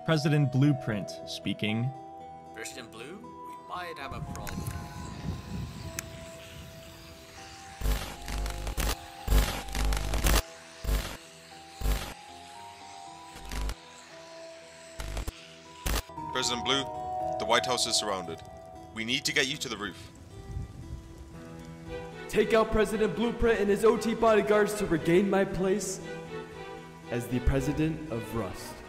President Blooprint speaking. President Blue, we might have a problem. President Blue, the White House is surrounded. We need to get you to the roof. Take out President Blooprint and his OT bodyguards to regain my place as the President of Rust.